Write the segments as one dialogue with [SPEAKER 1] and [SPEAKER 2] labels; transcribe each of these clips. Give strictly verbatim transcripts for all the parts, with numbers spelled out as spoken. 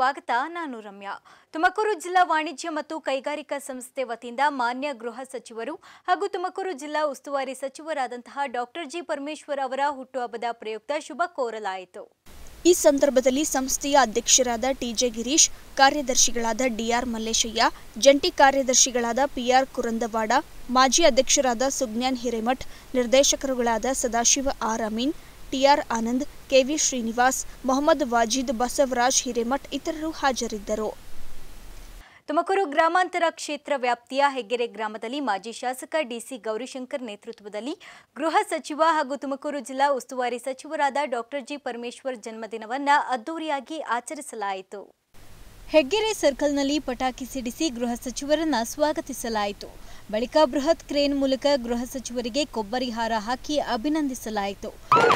[SPEAKER 1] ಸ್ವಾಗತ. ನಾನು ರಮ್ಯಾ. ತುಮಕೂರು ಜಿಲ್ಲಾ ವಾಣಿಜ್ಯ ಮತ್ತು ಕೈಗಾರಿಕಾ ಸಂಸ್ಥೆ ವತಿಯಿಂದ ಮಾನ್ಯ ಗೃಹ ಸಚಿವರು ಹಾಗೂ ತುಮಕೂರು ಜಿಲ್ಲಾ ಉಸ್ತುವಾರಿ ಸಚಿವರಾದಂತಹ ಡಾಕ್ಟರ್ ಜಿ ಪರಮೇಶ್ವರ್ ಅವರ ಹುಟ್ಟುಹಬ್ಬದ ಪ್ರಯುಕ್ತ ಶುಭ ಕೋರಲಾಯಿತು.
[SPEAKER 2] ಈ ಸಂದರ್ಭದಲ್ಲಿ ಸಂಸ್ಥೆಯ ಅಧ್ಯಕ್ಷರಾದ ಟಿಜೆ ಗಿರೀಶ್, ಕಾರ್ಯದರ್ಶಿಗಳಾದ ಡಿಆರ್ ಮಲ್ಲೇಶಯ್ಯ, ಜಂಟಿ ಕಾರ್ಯದರ್ಶಿಗಳಾದ ಪಿಆರ್ ಕುರಂದವಾಡ, ಮಾಜಿ ಅಧ್ಯಕ್ಷರಾದ ಸುಜ್ಞಾನ್ ಹಿರೇಮಠ್, ನಿರ್ದೇಶಕರುಗಳಾದ Sadashiva R Amin, T R Anand, K V Srinivas, Mohammed Wajid, Basavaraj Hiremath ಇತರರು ಹಾಜರಿದ್ದರು.
[SPEAKER 1] ತುಮಕೂರು ಗ್ರಾಮಾಂತರ ಕ್ಷೇತ್ರ ವ್ಯಾಪ್ತಿಯ ಹೆಗ್ಗೆರೆ ಗ್ರಾಮದಲ್ಲಿ ಮಾಜಿ ಶಾಸಕ ಡಿಸಿ ಗೌರಿಶಂಕರ್ ನೇತೃತ್ವದಲ್ಲಿ ಗೃಹ ಸಚಿವ ಹಾಗೂ ತುಮಕೂರು ಜಿಲ್ಲಾ ಉಸ್ತುವಾರಿ ಸಚಿವರಾದ ಡಾಕ್ಟರ್ ಜಿ ಪರಮೇಶ್ವರ್ ಜನ್ಮದಿನವನ್ನು ಅದ್ದೂರಿಯಾಗಿ ಆಚರಿಸಲಾಯಿತು. ಹೆಗ್ಗೆರೆ ಸರ್ಕಲ್ನಲ್ಲಿ ಪಟಾಕಿ ಸಿಡಿಸಿ ಗೃಹ ಸಚಿವರನ್ನ ಸ್ವಾಗತಿಸಲಾಯಿತು. ಬಳಿಕ ಬೃಹತ್ ಕ್ರೇನ್ ಮೂಲಕ ಗೃಹ ಸಚಿವರಿಗೆ ಕೊಬ್ಬರಿ ಹಾರ ಹಾಕಿ ಅಭಿನಂದಿಸಲಾಯಿತು.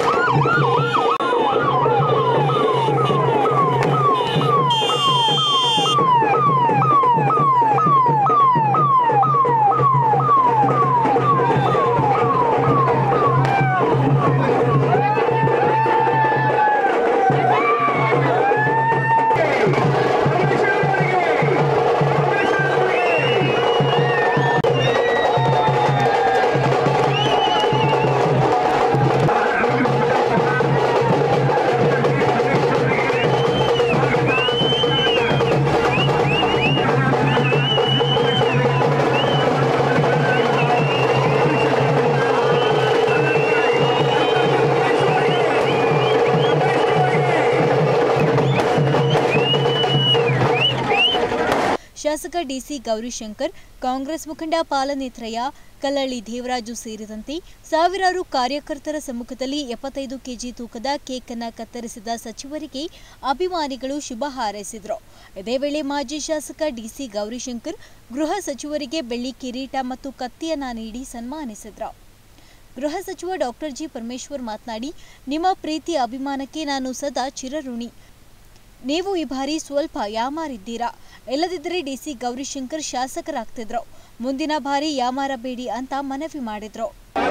[SPEAKER 1] ಶಾಸಕ ಡಿಸಿ ಗೌರಿಶಂಕರ್, ಕಾಂಗ್ರೆಸ್ ಮುಖಂಡ ಪಾಲನೇತ್ರಯ್ಯ, ಕಲ್ಲಳ್ಳಿ ದೇವರಾಜು ಸೇರಿದಂತೆ ಸಾವಿರಾರು ಕಾರ್ಯಕರ್ತರ ಸಮ್ಮುಖದಲ್ಲಿ ಎಪ್ಪತ್ತೈದು ಕೆಜಿ ತೂಕದ ಕೇಕ್ ಅನ್ನು ಕತ್ತರಿಸಿದ ಸಚಿವರಿಗೆ ಅಭಿಮಾನಿಗಳು ಶುಭ ಹಾರೈಸಿದರು. ಇದೇ ವೇಳೆ ಮಾಜಿ ಶಾಸಕ ಡಿಸಿ ಗೌರಿಶಂಕರ್ ಗೃಹ ಸಚಿವರಿಗೆ ಬೆಳ್ಳಿ ಕಿರೀಟ ಮತ್ತು ಕತ್ತಿಯನ್ನ ನೀಡಿ ಸನ್ಮಾನಿಸಿದರು. ಗೃಹ ಸಚಿವ ಡಾಕ್ಟರ್ ಜಿ ಪರಮೇಶ್ವರ್ ಮಾತನಾಡಿ, ನಿಮ್ಮ ಪ್ರೀತಿ ಅಭಿಮಾನಕ್ಕೆ ನಾನು ಸದಾ ಚಿರಋಣಿ. ನೀವು ಈ ಬಾರಿ ಸ್ವಲ್ಪ ಯಾಮಾರಿದ್ದೀರಾ, ಇಲ್ಲದಿದ್ದರೆ ಡಿಸಿ ಗೌರಿಶಂಕರ್ ಶಾಸಕರಾಗ್ತಿದ್ರು. ಮುಂದಿನ ಬಾರಿ ಯಾಮಾರಬೇಡಿ ಅಂತ ಮನವಿ ಮಾಡಿದ್ರು.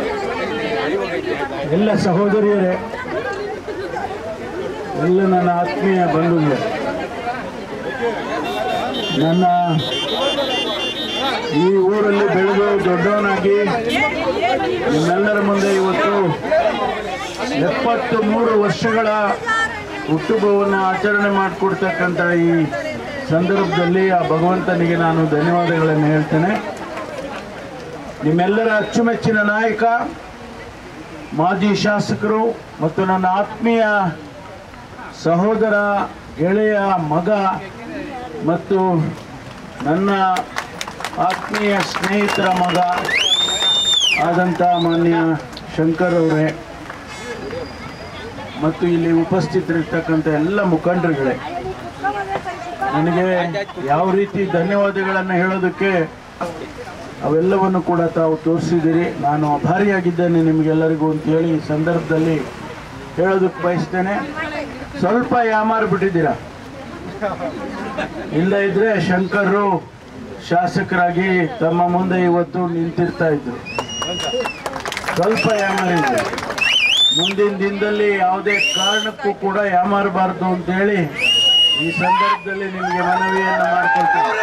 [SPEAKER 3] ಎಲ್ಲ ಸಹೋದರಿಯರೇ, ಎಲ್ಲ ನನ್ನ ಆತ್ಮೀಯ ಬಂಧುಗಳೇ, ನನ್ನ ಈ ಊರಲ್ಲಿ ಬೆಳೆದು ದೊಡ್ಡವನಾಗಿ ನಿಮ್ಮೆಲ್ಲರ ಮುಂದೆ ಇವತ್ತು ಎಪ್ಪತ್ತು ಮೂರು ವರ್ಷಗಳ ಹುಟ್ಟುಹಬ್ಬವನ್ನು ಆಚರಣೆ ಮಾಡಿಕೊಡ್ತಕ್ಕಂಥ ಈ ಸಂದರ್ಭದಲ್ಲಿ ಆ ಭಗವಂತನಿಗೆ ನಾನು ಧನ್ಯವಾದಗಳನ್ನು ಹೇಳ್ತೇನೆ. ನಿಮ್ಮೆಲ್ಲರ ಅಚ್ಚುಮೆಚ್ಚಿನ ನಾಯಕ, ಮಾಜಿ ಶಾಸಕರು ಮತ್ತು ನನ್ನ ಆತ್ಮೀಯ ಸಹೋದರ, ಗೆಳೆಯ, ಮಗ ಮತ್ತು ನನ್ನ ಆತ್ಮೀಯ ಸ್ನೇಹಿತರ ಮಗ ಆದಂಥ ಮಾನ್ಯ ಶಂಕರ್ ಅವರೇ ಮತ್ತು ಇಲ್ಲಿ ಉಪಸ್ಥಿತರಿರ್ತಕ್ಕಂಥ ಎಲ್ಲ ಮುಖಂಡರುಗಳೇ, ನನಗೆ ಯಾವ ರೀತಿ ಧನ್ಯವಾದಗಳನ್ನು ಹೇಳೋದಕ್ಕೆ ಅವೆಲ್ಲವನ್ನು ಕೂಡ ತಾವು ತೋರಿಸಿದ್ದೀರಿ. ನಾನು ಆಭಾರಿಯಾಗಿದ್ದೇನೆ ನಿಮಗೆಲ್ಲರಿಗೂ ಅಂತೇಳಿ ಈ ಸಂದರ್ಭದಲ್ಲಿ ಹೇಳೋದಕ್ಕೆ ಬಯಸ್ತೇನೆ. ಸ್ವಲ್ಪ ಯಾಮಾರು ಬಿಟ್ಟಿದ್ದೀರಾ, ಇಲ್ಲ ಇದ್ರೆ ಶಂಕರರು ಶಾಸಕರಾಗಿ ತಮ್ಮ ಮುಂದೆ ಇವತ್ತು ನಿಂತಿರ್ತಾ ಇದ್ರು. ಸ್ವಲ್ಪ ಯಾಮಾರಿದ್ರು. ಮುಂದಿನ ದಿನದಲ್ಲಿ ಯಾವುದೇ ಕಾರಣಕ್ಕೂ ಕೂಡ ಯಾಮಾರಬಾರ್ದು ಅಂತೇಳಿ ಈ ಸಂದರ್ಭದಲ್ಲಿ ನಿಮಗೆ ಮನವಿಯನ್ನು ಮಾಡ್ಕೊಳ್ತೀನಿ.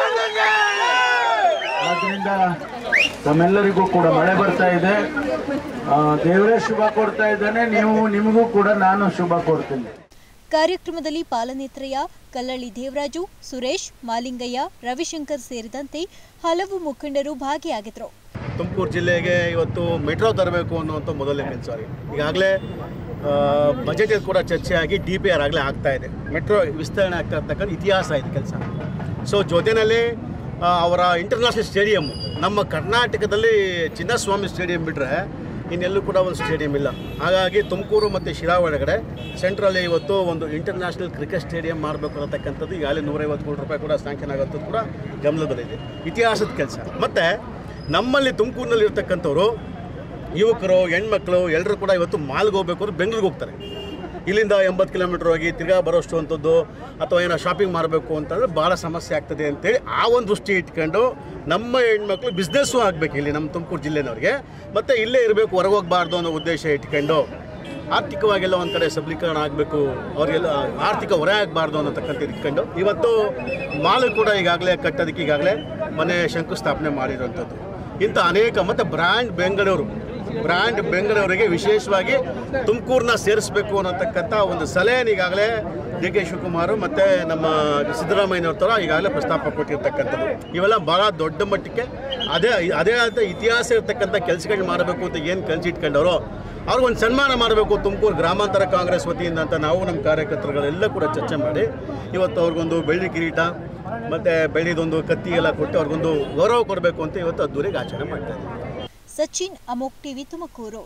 [SPEAKER 3] ಆದ್ರಿಂದ ತಮ್ಮೆಲ್ಲರಿಗೂ ಕೂಡ ಮಳೆ ಬರ್ತಾ ಇದೆ, ದೇವರೇ ಶುಭ ಕೊಡ್ತಾ ಇದ್ದಾನೆ, ನೀವು ನಿಮಗೂ ಕೂಡ ನಾನು ಶುಭ ಕೊಡ್ತೀನಿ.
[SPEAKER 1] ಕಾರ್ಯಕ್ರಮದಲ್ಲಿ ಪಾಲನೇತ್ರಯ್ಯ, ಕಲ್ಲಳ್ಳಿ ದೇವರಾಜು, ಸುರೇಶ್, ಮಾಲಿಂಗಯ್ಯ, ರವಿಶಂಕರ್ ಸೇರಿದಂತೆ ಹಲವು ಮುಖಂಡರು ಭಾಗಿಯಾಗಿದ್ದರು.
[SPEAKER 4] ತುಮಕೂರು ಜಿಲ್ಲೆಗೆ ಇವತ್ತು ಮೆಟ್ರೋ ತರಬೇಕು ಅನ್ನುವಂಥ ಮೊದಲನೇ ಕೆಲಸ. ಈಗಾಗಲೇ ಬಜೆಟ್ ಕೂಡ ಚರ್ಚೆ ಆಗಿ ಡಿ ಪಿ ಆರ್ ಆಗಲೇ ಆಗ್ತಾ ಇದೆ. ಮೆಟ್ರೋ ವಿಸ್ತರಣೆ ಆಗ್ತಾ ಇರ್ತಕ್ಕಂಥ ಇತಿಹಾಸ ಇದೆ ಕೆಲಸ. ಸೊ ಜೊತೆಯಲ್ಲಿ ಅವರ ಇಂಟರ್ನ್ಯಾಷನಲ್ ಸ್ಟೇಡಿಯಮ್, ನಮ್ಮ ಕರ್ನಾಟಕದಲ್ಲಿ ಚಿನ್ನಸ್ವಾಮಿ ಸ್ಟೇಡಿಯಂ ಬಿಟ್ಟರೆ ಇನ್ನೆಲ್ಲೂ ಕೂಡ ಒಂದು ಸ್ಟೇಡಿಯಂ ಇಲ್ಲ. ಹಾಗಾಗಿ ತುಮಕೂರು ಮತ್ತು ಶಿರಾ ಒಳಗಡೆ ಸೆಂಟ್ರಲ್ಲಿ ಇವತ್ತು ಒಂದು ಇಂಟರ್ನ್ಯಾಷನಲ್ ಕ್ರಿಕೆಟ್ ಸ್ಟೇಡಿಯಂ ಮಾಡಬೇಕು ಅನ್ನತಕ್ಕಂಥದ್ದು ಈಗಾಗಲೇ ನೂರೈವತ್ತು ಕೋಟಿ ರೂಪಾಯಿ ಕೂಡ ಸ್ಯಾಂಕ್ಷನ್ ಆಗೋಂಥದ್ದು ಕೂಡ ಗಮನದಲ್ಲಿದೆ. ಇತಿಹಾಸದ ಕೆಲಸ. ಮತ್ತು ನಮ್ಮಲ್ಲಿ ತುಮಕೂರಿನಲ್ಲಿ ಇರ್ತಕ್ಕಂಥವ್ರು ಯುವಕರು, ಹೆಣ್ಮಕ್ಳು ಎಲ್ಲರೂ ಕೂಡ ಇವತ್ತು ಮಾಲ್ಗೆ ಹೋಗ್ಬೇಕು ಅಂದ್ರೆ ಬೆಂಗಳೂರಿಗೆ ಹೋಗ್ತಾರೆ. ಇಲ್ಲಿಂದ ಎಂಬತ್ತು ಕಿಲೋಮೀಟ್ರ್ ಹೋಗಿ ತಿರ್ಗಾ ಬರೋಷ್ಟು ಅಂಥದ್ದು ಅಥವಾ ಏನೋ ಶಾಪಿಂಗ್ ಮಾಡಬೇಕು ಅಂತಂದರೆ ಭಾಳ ಸಮಸ್ಯೆ ಆಗ್ತದೆ ಅಂತೇಳಿ ಆ ಒಂದು ದೃಷ್ಟಿ ಇಟ್ಕೊಂಡು ನಮ್ಮ ಹೆಣ್ಮಕ್ಳು ಬಿಸ್ನೆಸ್ಸು ಆಗಬೇಕು ಇಲ್ಲಿ ನಮ್ಮ ತುಮಕೂರು ಜಿಲ್ಲೆನವ್ರಿಗೆ, ಮತ್ತು ಇಲ್ಲೇ ಇರಬೇಕು, ಹೊರಗೆ ಹೋಗಬಾರ್ದು ಅನ್ನೋ ಉದ್ದೇಶ ಇಟ್ಕೊಂಡು ಆರ್ಥಿಕವಾಗೆಲ್ಲ ಒಂದು ಕಡೆ ಸಬಲೀಕರಣ ಆಗಬೇಕು, ಅವರಿಗೆಲ್ಲ ಆರ್ಥಿಕ ಹೊರೆ ಆಗಬಾರ್ದು ಅನ್ನೋತಕ್ಕಂಥ ಇಟ್ಕೊಂಡು ಇವತ್ತು ಮಾಲ್ ಕೂಡ ಈಗಾಗಲೇ ಕಟ್ಟೋದಕ್ಕೆ ಈಗಾಗಲೇ ಮನೆ ಶಂಕುಸ್ಥಾಪನೆ ಮಾಡಿರುವಂಥದ್ದು. ಇಂಥ ಅನೇಕ ಮತ್ತು ಬ್ರ್ಯಾಂಡ್ ಬೆಂಗಳೂರು ಬ್ರ್ಯಾಂಡ್ ಬೆಂಗಳೂರಿಗೆ ವಿಶೇಷವಾಗಿ ತುಮಕೂರನ್ನ ಸೇರಿಸಬೇಕು ಅನ್ನೋತಕ್ಕಂಥ ಒಂದು ಸಲಹೆಯನ್ನು ಈಗಾಗಲೇ ಡಿ ಕೆ ಶಿವಕುಮಾರ್ ಮತ್ತು ನಮ್ಮ ಸಿದ್ದರಾಮಯ್ಯನವ್ರ ಥರ ಈಗಾಗಲೇ ಪ್ರಸ್ತಾಪ ಕೊಟ್ಟಿರ್ತಕ್ಕಂಥದ್ದು. ಇವೆಲ್ಲ ಭಾಳ ದೊಡ್ಡ ಮಟ್ಟಕ್ಕೆ ಅದೇ ಅದೇ ಆದ ಇತಿಹಾಸ ಇರ್ತಕ್ಕಂಥ ಕೆಲಸಗಳನ್ನ ಮಾಡಬೇಕು ಅಂತ ಏನು ಕನಸಿಟ್ಕೊಂಡವರು ಅವ್ರಿಗೊಂದು ಸನ್ಮಾನ ಮಾಡಬೇಕು ತುಮಕೂರು ಗ್ರಾಮಾಂತರ ಕಾಂಗ್ರೆಸ್ ವತಿಯಿಂದ ಅಂತ ನಾವು ನಮ್ಮ ಕಾರ್ಯಕರ್ತರುಗಳೆಲ್ಲ ಕೂಡ ಚರ್ಚೆ ಮಾಡಿ ಇವತ್ತು ಅವ್ರಿಗೊಂದು ಬೆಳ್ಳಿ ಕಿರೀಟ ಮತ್ತು ಬೆಳ್ಳಿದೊಂದು ಕತ್ತಿ ಎಲ್ಲ ಕೊಟ್ಟು ಅವ್ರಿಗೊಂದು ಗೌರವ ಕೊಡಬೇಕು ಅಂತ ಇವತ್ತು ಅದ್ದೂರಿಗೆ ಆಚರಣೆ ಮಾಡ್ತಾ ಇದ್ದೀವಿ.
[SPEAKER 1] ಸಚಿನ್, ಅಮೋಕ್ ಟಿವಿ, ತುಮಕೂರು.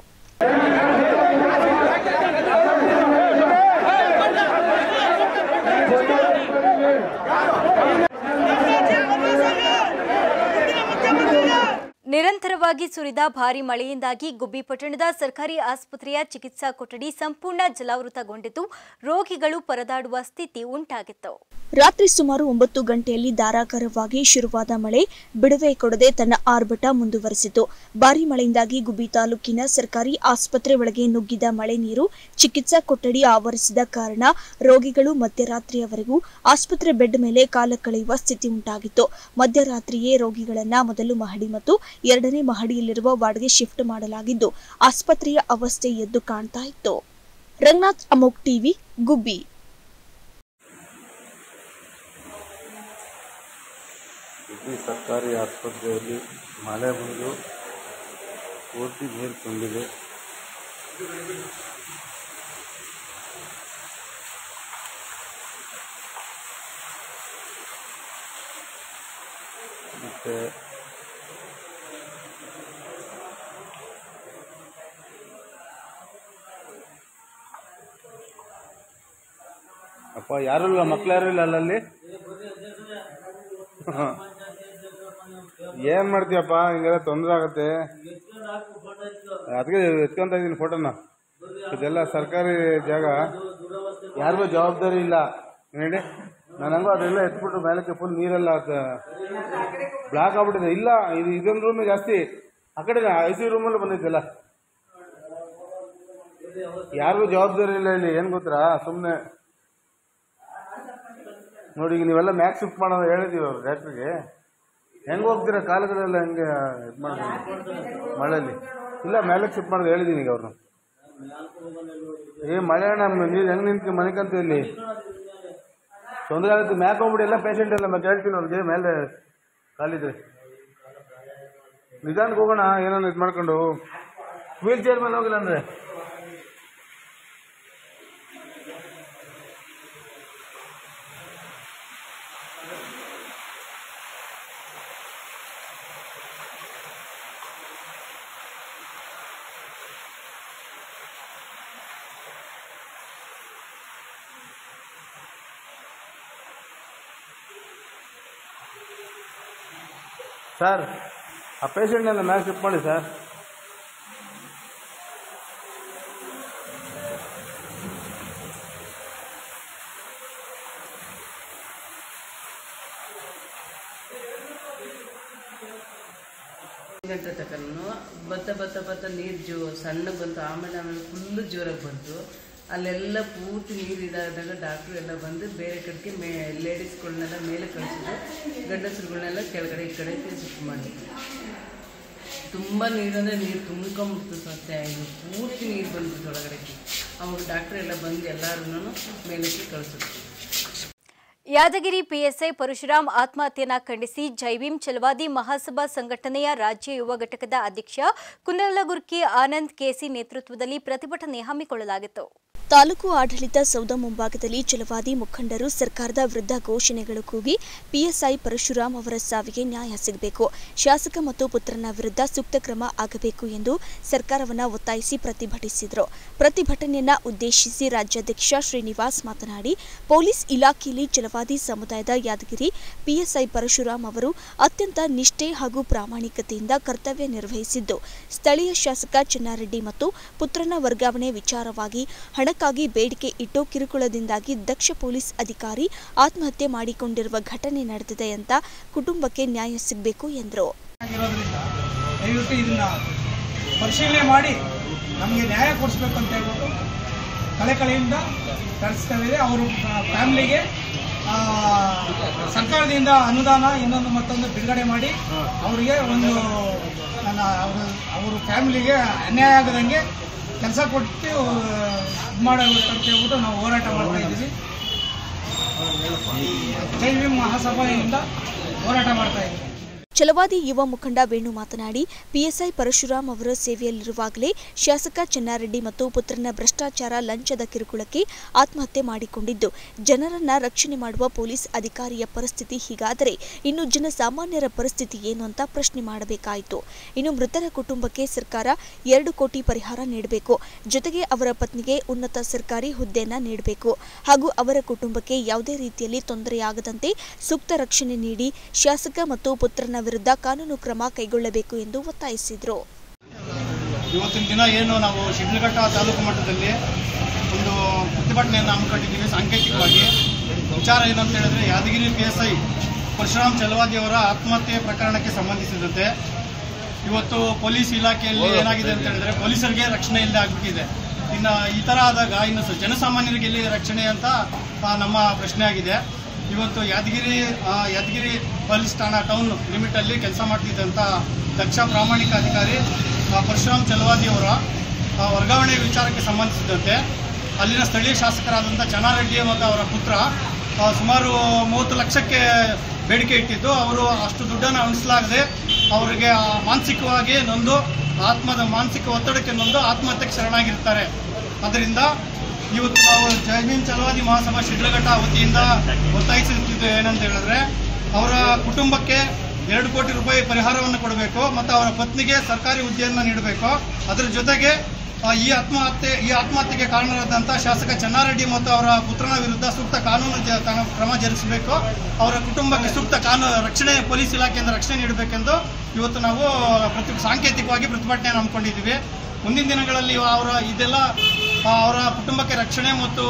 [SPEAKER 1] ನಿರಂತರವಾಗಿ ಸುರಿದ ಭಾರೀ ಮಳೆಯಿಂದಾಗಿ ಗುಬ್ಬಿ ಪಟ್ಟಣದ ಸರ್ಕಾರಿ ಆಸ್ಪತ್ರೆಯ ಚಿಕಿತ್ಸಾ ಕೊಠಡಿ ಸಂಪೂರ್ಣ ಜಲಾವೃತಗೊಂಡಿದ್ದು ರೋಗಿಗಳು ಪರದಾಡುವ ಸ್ಥಿತಿ ಉಂಟಾಗಿತ್ತು.
[SPEAKER 2] ರಾತ್ರಿ ಸುಮಾರು ಒಂಬತ್ತು ಗಂಟೆಯಲ್ಲಿ ಧಾರಾಕಾರವಾಗಿ ಶುರುವಾದ ಮಳೆ ಬಿಡುವೆ ಕೊಡದೆ ತನ್ನ ಆರ್ಭಟ ಮುಂದುವರೆಸಿತು. ಭಾರೀ ಮಳೆಯಿಂದಾಗಿ ಗುಬ್ಬಿ ತಾಲೂಕಿನ ಸರ್ಕಾರಿ ಆಸ್ಪತ್ರೆ ಒಳಗೆ ನುಗ್ಗಿದ ಮಳೆ ನೀರು ಚಿಕಿತ್ಸಾ ಕೊಠಡಿ ಆವರಿಸಿದ ಕಾರಣ ರೋಗಿಗಳು ಮಧ್ಯರಾತ್ರಿಯವರೆಗೂ ಆಸ್ಪತ್ರೆ ಬೆಡ್ ಮೇಲೆ ಕಾಲ ಕಳೆಯುವ ಸ್ಥಿತಿ ಉಂಟಾಗಿತ್ತು. ಮಧ್ಯರಾತ್ರಿಯೇ ರೋಗಿಗಳನ್ನ ಮೊದಲು ಮಹಡಿ ಮತ್ತು ಎರಡನೇ ಮಹಡಿಯಲ್ಲಿರುವ ವಾರ್ಡ್ಗೆ ಶಿಫ್ಟ್ ಮಾಡಲಾಗಿದ್ದು ಆಸ್ಪತ್ರೆಯ ಅವಸ್ಥೆ ಎದ್ದು ಕಾಣ್ತಾ ಇತ್ತು. ರಂಗನಾಥ್, ಅಮೋಕ್ ಟಿವಿ, ಗುಬ್ಬಿ.
[SPEAKER 5] ಗುಬ್ಬಿ ಸರ್ಕಾರಿ ಆಸ್ಪತ್ರೆಯಲ್ಲಿ ಮಳೆ ಬಂದು ಪೂರ್ತಿ ನೀರು ತುಂಬಿದೆ. ಮತ್ತು ಅಪ್ಪ ಯಾರು ಇಲ್ಲ, ಮಕ್ಳು ಯಾರು ಇಲ್ಲ ಅಲ್ಲಲ್ಲಿ. ಏನ್ ಮಾಡ್ತೀಯಪ್ಪ, ಹಿಂಗೆಲ್ಲ ತೊಂದರೆ ಆಗತ್ತೆ. ಅದಕ್ಕೆ ಎತ್ಕೊಂತ ಇದೀನಿ ಫೋಟೋನ. ಇದೆಲ್ಲ ಸರ್ಕಾರಿ ಜಾಗ, ಯಾರಿಗೂ ಜವಾಬ್ದಾರಿ ಇಲ್ಲ ಹೇಳಿ. ನಾನು ಹಂಗೋ ಅದೆಲ್ಲ ಎತ್ಬಿಟ್ಟು ಮೇಲಕ್ಕೆ ಫುಲ್ ನೀರೆಲ್ಲ ಬ್ಲಾಕ್ ಆಗ್ಬಿಟ್ಟಿದೆ. ಇಲ್ಲ, ಇದು ಇದೊಂದು ರೂಮ್ ಜಾಸ್ತಿ, ಆ ಕಡೆ ಐ ಸಿ ರೂಮಲ್ಲೂ ಬಂದಿದ್ದೆಲ್ಲ. ಯಾರಿಗೂ ಜವಾಬ್ದಾರಿ ಇಲ್ಲ ಇಲ್ಲಿ. ಏನ್ ಗೊತ್ತಾ, ಸುಮ್ಮನೆ ನೋಡಿ ಈಗ ನೀವೆಲ್ಲ ಮ್ಯಾಕ್ ಶಿಫ್ಟ್ ಮಾಡೋದು ಹೇಳಿದೀವಿ ಅವ್ರು ಡಾಕ್ಟ್ರಿಗೆ. ಹೆಂಗೆ ಹೋಗ್ತೀರಾ ಕಾಲುಗಳೆಲ್ಲ ಹೆಂಗೆ ಇದು ಮಾಡೋದು ಮಳೆಯಲ್ಲಿ? ಇಲ್ಲ, ಮೇಲಕ್ಕೆ ಶಿಫ್ಟ್ ಮಾಡೋದು ಹೇಳಿದ್ದೀನಿ ಈಗ ಅವ್ರನ್ನ. ಏ ಮಳೆ ಅಣ್ಣ, ನೀರು ಹೆಂಗೆ ನಿಂತು ಮನೆಕಂತ ಇಲ್ಲಿ ತೊಂದರೆ ಆಗುತ್ತೆ. ಮ್ಯಾಕ್ ಹೋಗ್ಬಿಡಿ ಎಲ್ಲ ಪೇಷಂಟ್ ಎಲ್ಲ ಮತ್ತೆ ಹೇಳ್ತೀನಿ ಅವ್ರಿಗೆ. ಮೇಲೆ ಕಾಲಿದ್ರೆ ನಿಧಾನಕ್ಕೆ ಹೋಗೋಣ, ಏನಾದ್ರು ಇದು ಮಾಡ್ಕೊಂಡು. ವೀಲ್ ಚೇರ್ ಮೇಲೆ ಹೋಗಿಲ್ಲ ಅಂದರೆ ಸರ್, ಆ ಪೇಷಂಟ್ನೆಲ್ಲ ಮ್ಯಾಚ್ ಶಿಫ್ಟ್ ಮಾಡಿ ಸರ್.
[SPEAKER 6] ಗಂಟೆ ತಕನು ಬತ್ತ ಬತ್ತ ಬತ್ತ ನೀರು ಜೋ ಸಣ್ಣ ಬಂತು. ಆಮೇಲೆ ಆಮೇಲೆ ಫುಲ್ಲು ಜೋರಾಗಿ ಬಂತು. ಅಲ್ಲೆಲ್ಲ ಪೂರ್ತಿ ನೀರು ಇದಾದಾಗ ಡಾಕ್ಟ್ರು ಎಲ್ಲ ಬಂದು ಬೇರೆ ಕಡೆಗೆ ಮೇ ಲೇಡೀಸ್ಗಳನ್ನೆಲ್ಲ ಮೇಲೆ ಕಳಿಸಿದ್ರು, ಗಂಡಸರುಗಳನ್ನೆಲ್ಲ ಕೆಳಗಡೆ ಈ ಕಡೆ ಶಿಫ್ಟ್ ಮಾಡಿದ್ರು. ತುಂಬ ನೀರಂದರೆ ನೀರು ತುಂಬ್ಕೊಂಬಿಡ್ತು. ಸತ್ಯ ಇದು ಪೂರ್ತಿ ನೀರು ಬಂದ್ಬಿಟ್ಟು ಒಳಗಡೆಗೆ. ಅವಾಗ ಡಾಕ್ಟ್ರು ಎಲ್ಲ ಬಂದು ಎಲ್ಲರೂ ಮೇಲಕ್ಕೆ ಕಳಿಸಿದ್ರು.
[SPEAKER 1] ಯಾದಗಿರಿ ಪಿಎಸ್ಐ ಪರಶುರಾಮ್ ಆತ್ಮಹತ್ಯೆಯನ್ನ ಖಂಡಿಸಿ ಜೈಭೀಮ್ ಛಲವಾದಿ ಮಹಾಸಭಾ ಸಂಘಟನೆಯ ರಾಜ್ಯ ಯುವ ಘಟಕದ ಅಧ್ಯಕ್ಷ ಕುಂದಲಗುರ್ಕಿ ಆನಂದ್ ಕೆಸಿ ನೇತೃತ್ವದಲ್ಲಿ ಪ್ರತಿಭಟನೆ ಹಮ್ಮಿಕೊಳ್ಳಲಾಗಿತ್ತು.
[SPEAKER 2] ತಾಲೂಕು ಆಡಳಿತ ಸೌಧ ಮುಂಭಾಗದಲ್ಲಿ ಛಲವಾದಿ ಮುಖಂಡರು ಸರ್ಕಾರದ ವಿರುದ್ಧ ಘೋಷಣೆಗಳು ಕೂಗಿ ಪಿಎಸ್ಐ ಪರಶುರಾಮ್ ಅವರ ಸಾವಿಗೆ ನ್ಯಾಯ ಸಿಗಬೇಕು, ಶಾಸಕ ಮತ್ತು ಪುತ್ರನ ವಿರುದ್ಧ ಸೂಕ್ತ ಕ್ರಮ ಆಗಬೇಕು ಎಂದು ಸರ್ಕಾರವನ್ನು ಒತ್ತಾಯಿಸಿ ಪ್ರತಿಭಟಿಸಿದರು. ಪ್ರತಿಭಟನೆಯನ್ನ ಉದ್ದೇಶಿಸಿ ರಾಜ್ಯಾಧ್ಯಕ್ಷ ಶ್ರೀನಿವಾಸ್ ಮಾತನಾಡಿ, ಪೊಲೀಸ್ ಇಲಾಖೆಯಲ್ಲಿ ಛಲವಾದಿ ಸಮುದಾಯದ ಯಾದಗಿರಿ ಪಿಎಸ್ಐ ಪರಶುರಾಮ್ ಅವರು ಅತ್ಯಂತ ನಿಷ್ಠೆ ಹಾಗೂ ಪ್ರಾಮಾಣಿಕತೆಯಿಂದ ಕರ್ತವ್ಯ ನಿರ್ವಹಿಸಿದ್ದು, ಸ್ಥಳೀಯ ಶಾಸಕ ಚೆನ್ನಾರೆಡ್ಡಿ ಮತ್ತು ಪುತ್ರನ ವರ್ಗಾವಣೆ ವಿಚಾರವಾಗಿ ಹಣ ಾಗಿ ಬೇಡಿಕೆ ಇಟ್ಟು ಕಿರುಕುಳದಿಂದಾಗಿ ದಕ್ಷ ಪೊಲೀಸ್ ಅಧಿಕಾರಿ ಆತ್ಮಹತ್ಯೆ ಮಾಡಿಕೊಂಡಿರುವ ಘಟನೆ ನಡೆದಿದೆ ಅಂತ ಕುಟುಂಬಕ್ಕೆ ನ್ಯಾಯ ಸಿಗಬೇಕು ಎಂದರು.
[SPEAKER 7] ದಯವಿಟ್ಟು ಇದನ್ನ ಪರಿಶೀಲನೆ ಮಾಡಿ ನಮಗೆ ನ್ಯಾಯ ಕೊಡಿಸಬೇಕು ಅಂತ ಹೇಳ್ಬಿಟ್ಟು ಕಳೆಕಳೆಯಿಂದ ಕಳಿಸ್ತೇವೆ. ಅವರು ಫ್ಯಾಮಿಲಿಗೆ ಸರ್ಕಾರದಿಂದ ಅನುದಾನ ಇನ್ನೊಂದು ಮತ್ತೊಂದು ಬಿಡುಗಡೆ ಮಾಡಿ ಅವರಿಗೆ ಒಂದು ಅವರು ಅವ್ರ ಫ್ಯಾಮಿಲಿಗೆ ಅನ್ಯಾಯ ಆಗದಂಗೆ ಕೆಲಸ ಕೊಟ್ಟು ಇದು ಮಾಡಬೇಕು ಅಂತ ಹೇಳ್ಬಿಟ್ಟು ನಾವು ಹೋರಾಟ ಮಾಡ್ತಾ ಇದ್ದೀವಿ. ಜೈ ಭೀಮ್ ಮಹಾಸಭೆಯಿಂದ ಹೋರಾಟ ಮಾಡ್ತಾ ಇದ್ದೀವಿ.
[SPEAKER 2] ಛಲವಾದಿ ಯುವ ಮುಖಂಡ ವೇಣು ಮಾತನಾಡಿ, ಪಿಎಸ್ಐ ಪರಶುರಾಮ್ ಅವರ ಸೇವೆಯಲ್ಲಿರುವಾಗಲೇ ಶಾಸಕ ಚೆನ್ನಾರೆಡ್ಡಿ ಮತ್ತು ಪುತ್ರನ ಭ್ರಷ್ಟಾಚಾರ ಲಂಚದ ಕಿರುಕುಳಕ್ಕೆ ಆತ್ಮಹತ್ಯೆ ಮಾಡಿಕೊಂಡಿದ್ದು, ಜನರನ್ನ ರಕ್ಷಣೆ ಮಾಡುವ ಪೊಲೀಸ್ ಅಧಿಕಾರಿಯ ಪರಿಸ್ಥಿತಿ ಹೀಗಾದರೆ ಇನ್ನು ಜನಸಾಮಾನ್ಯರ ಪರಿಸ್ಥಿತಿ ಏನು ಅಂತ ಪ್ರಶ್ನೆ ಮಾಡಬೇಕಾಯಿತು. ಇನ್ನು ಮೃತರ ಕುಟುಂಬಕ್ಕೆ ಸರ್ಕಾರ ಎರಡು ಕೋಟಿ ಪರಿಹಾರ ನೀಡಬೇಕು, ಜೊತೆಗೆ ಅವರ ಪತ್ನಿಗೆ ಉನ್ನತ ಸರ್ಕಾರಿ ಹುದ್ದೆಯನ್ನ ನೀಡಬೇಕು ಹಾಗೂ ಅವರ ಕುಟುಂಬಕ್ಕೆ ಯಾವುದೇ ರೀತಿಯಲ್ಲಿ ತೊಂದರೆಯಾಗದಂತೆ ಸೂಕ್ತ ರಕ್ಷಣೆ ನೀಡಿ ಶಾಸಕ ಮತ್ತು ಪುತ್ರನ ವಿರುದ್ಧ ಕಾನೂನು ಕ್ರಮ ಕೈಗೊಳ್ಳಬೇಕು ಎಂದು ಒತ್ತಾಯಿಸಿದರು.
[SPEAKER 8] ಇವತ್ತಿನ ದಿನ ಏನು ನಾವು ಶಿಡ್ಲಘಟ್ಟ ತಾಲೂಕು ಮಟ್ಟದಲ್ಲಿ ಒಂದು ಪ್ರತಿಭಟನೆಯನ್ನು ಹಮ್ಮಿಕೊಂಡಿದ್ದೀವಿ. ಸಾಂಕೇತಿಕವಾಗಿ ವಿಚಾರ ಏನಂತ ಹೇಳಿದ್ರೆ, Yadgir P S I Parashuram Chalavadi ಅವರ ಆತ್ಮಹತ್ಯೆ ಪ್ರಕರಣಕ್ಕೆ ಸಂಬಂಧಿಸಿದಂತೆ ಇವತ್ತು ಪೊಲೀಸ್ ಇಲಾಖೆಯಲ್ಲಿ ಏನಾಗಿದೆ ಅಂತ ಹೇಳಿದ್ರೆ, ಪೊಲೀಸರಿಗೆ ರಕ್ಷಣೆ ಇಲ್ಲದೆ ಆಗ್ಬಿಟ್ಟಿದೆ. ಇನ್ನು ಈ ಥರ ಆದಾಗ ಇನ್ನು ಜನಸಾಮಾನ್ಯರಿಗೆ ಎಲ್ಲಿ ರಕ್ಷಣೆ ಅಂತ ನಮ್ಮ ಪ್ರಶ್ನೆ ಆಗಿದೆ. ಇವತ್ತು ಯಾದಗಿರಿ ಯಾದಗಿರಿ ಪೊಲೀಸ್ ಠಾಣಾ ಟೌನ್ ಲಿಮಿಟಲ್ಲಿ ಕೆಲಸ ಮಾಡ್ತಿದ್ದಂಥ ದಕ್ಷ ಪ್ರಾಮಾಣಿಕ ಅಧಿಕಾರಿ ಪರಶುರಾಮ್ ಛಲವಾದಿ ಅವರ ವರ್ಗಾವಣೆ ವಿಚಾರಕ್ಕೆ ಸಂಬಂಧಿಸಿದಂತೆ ಅಲ್ಲಿನ ಸ್ಥಳೀಯ ಶಾಸಕರಾದಂಥ ಚೆನ್ನಾರೆಡ್ಡಿ ಮತ್ತು ಅವರ ಪುತ್ರ ಸುಮಾರು ಮೂವತ್ತು ಲಕ್ಷಕ್ಕೆ ಬೇಡಿಕೆ ಇಟ್ಟಿದ್ದು, ಅವರು ಅಷ್ಟು ದುಡ್ಡನ್ನು ಉಣಿಸಲಾಗದೆ ಅವರಿಗೆ ಮಾನಸಿಕವಾಗಿ ನೊಂದು ಆತ್ಮದ ಮಾನಸಿಕ ಒತ್ತಡಕ್ಕೆ ನೊಂದು ಆತ್ಮಹತ್ಯೆಗೆ ಶರಣಾಗಿರ್ತಾರೆ. ಅದರಿಂದ ಇವತ್ತು ನಾವು ಜೈ ಭೀಮ್ ಛಲವಾದಿ ಮಹಾಸಭಾ ಶಿಡ್ಲಘಟ್ಟ ವತಿಯಿಂದ ಒತ್ತಾಯಿಸುತ್ತಿದ್ದು ಏನಂತ ಹೇಳಿದ್ರೆ, ಅವರ ಕುಟುಂಬಕ್ಕೆ ಎರಡು ಕೋಟಿ ರೂಪಾಯಿ ಪರಿಹಾರವನ್ನು ಕೊಡಬೇಕು ಮತ್ತು ಅವರ ಪತ್ನಿಗೆ ಸರ್ಕಾರಿ ಹುದ್ದೆಯನ್ನು ನೀಡಬೇಕು. ಅದರ ಜೊತೆಗೆ ಈ ಆತ್ಮಹತ್ಯೆ ಈ ಆತ್ಮಹತ್ಯೆಗೆ ಕಾರಣರಾದಂಥ ಶಾಸಕ ಚೆನ್ನಾರೆಡ್ಡಿ ಮತ್ತು ಅವರ ಪುತ್ರನ ವಿರುದ್ಧ ಸೂಕ್ತ ಕಾನೂನು ಕ್ರಮ ಜರುಗಿಸಬೇಕು. ಅವರ ಕುಟುಂಬಕ್ಕೆ ಸೂಕ್ತ ಕಾನೂನು ರಕ್ಷಣೆ ಪೊಲೀಸ್ ಇಲಾಖೆಯಿಂದ ರಕ್ಷಣೆ ನೀಡಬೇಕೆಂದು ಇವತ್ತು ನಾವು ಪ್ರತಿ ಸಾಂಕೇತಿಕವಾಗಿ ಪ್ರತಿಭಟನೆ ಹಮ್ಮಿಕೊಂಡಿದ್ದೀವಿ. ಮುಂದಿನ ದಿನಗಳಲ್ಲಿ ಅವರ ಇದೆಲ್ಲ ಅವರ ಕುಟುಂಬಕ್ಕೆ ರಕ್ಷಣೆ ಮತ್ತು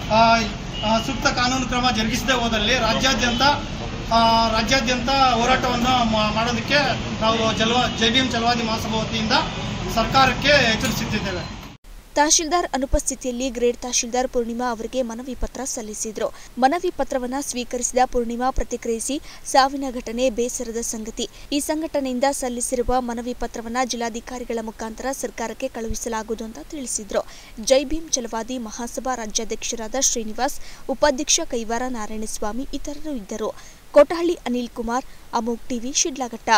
[SPEAKER 8] ಸೂಕ್ತ ಕಾನೂನು ಕ್ರಮ ಜರುಗಿಸದೆ ಹೋದಲ್ಲಿ ರಾಜ್ಯಾದ್ಯಂತ ರಾಜ್ಯಾದ್ಯಂತ ಹೋರಾಟವನ್ನು ಮಾಡೋದಕ್ಕೆ ನಾವು ಜಲ್ವಾ ಜೈ ಭೀಮ್ ಛಲವಾದಿ ಮಹಾಸಭಾ ವತಿಯಿಂದ ಸರ್ಕಾರಕ್ಕೆ ಎಚ್ಚರಿಸುತ್ತಿದ್ದೇವೆ.
[SPEAKER 2] ತಹಶೀಲ್ದಾರ್ ಅನುಪಸ್ಥಿತಿಯಲ್ಲಿ ಗ್ರೇಡ್ ತಹಶೀಲ್ದಾರ್ ಪೂರ್ಣಿಮಾ ಅವರಿಗೆ ಮನವಿ ಪತ್ರ ಸಲ್ಲಿಸಿದರು. ಮನವಿ ಪತ್ರವನ್ನು ಸ್ವೀಕರಿಸಿದ ಪೂರ್ಣಿಮಾ ಪ್ರತಿಕ್ರಿಯಿಸಿ, ಸಾವಿನ ಘಟನೆ ಬೇಸರದ ಸಂಗತಿ. ಈ ಸಂಘಟನೆಯಿಂದ ಸಲ್ಲಿಸಿರುವ ಮನವಿ ಪತ್ರವನ್ನು ಜಿಲ್ಲಾಧಿಕಾರಿಗಳ ಮುಖಾಂತರ ಸರ್ಕಾರಕ್ಕೆ ಕಳುಹಿಸಲಾಗುವುದು ಅಂತ ತಿಳಿಸಿದರು. ಜೈ ಭೀಮ್ ಛಲವಾದಿ ಮಹಾಸಭಾ ರಾಜ್ಯಾಧ್ಯಕ್ಷರಾದ ಶ್ರೀನಿವಾಸ್, ಉಪಾಧ್ಯಕ್ಷ ಕೈವಾರ ನಾರಾಯಣಸ್ವಾಮಿ ಇತರರು ಇದ್ದರು. ಕೋಟಹಳ್ಳಿ ಅನಿಲ್ ಕುಮಾರ್, ಅಮೋಘ್ ಟಿವಿ, ಶಿಡ್ಲಘಟ್ಟ.